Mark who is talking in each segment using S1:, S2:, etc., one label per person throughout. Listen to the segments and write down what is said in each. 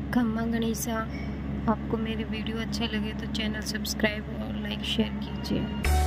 S1: खम्मा गणेशा। आपको मेरी वीडियो अच्छे लगे तो चैनल सब्सक्राइब और लाइक शेयर कीजिए।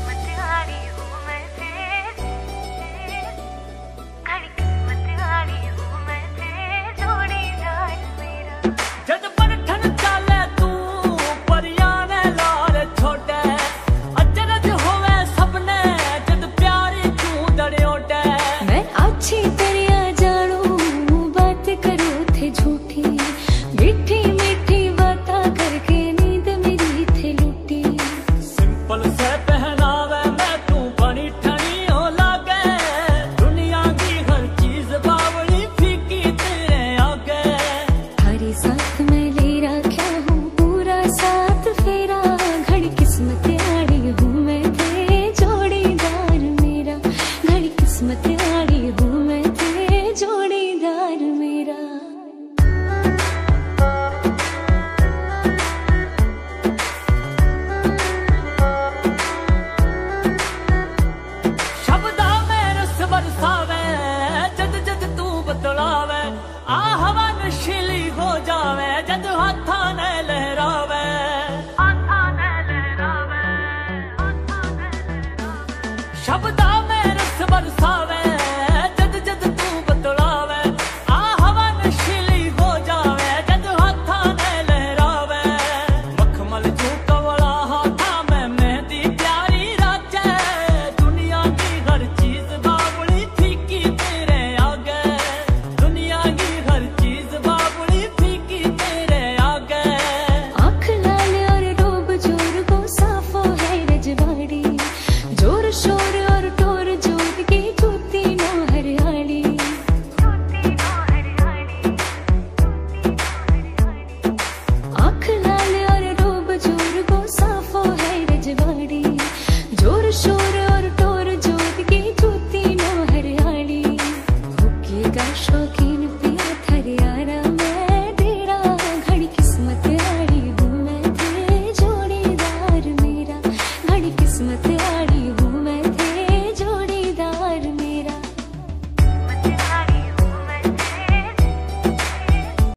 S2: शब्दा में रस बरसावे जद जद तू बतलावे, आ हवा नशीली हो जावे जद हाथा ने लहरावे। मखमल जू कवला हाथा में मेहंदी प्यारी राजे, दुनिया की हर चीज बाबुली फीकी तेरे आगे, दुनिया की हर चीज बाबुली फीकी तेरे आगे।
S3: आँख लाल और रोब जोर को साफो है रजवाड़ी, जोर शोर जोर शोर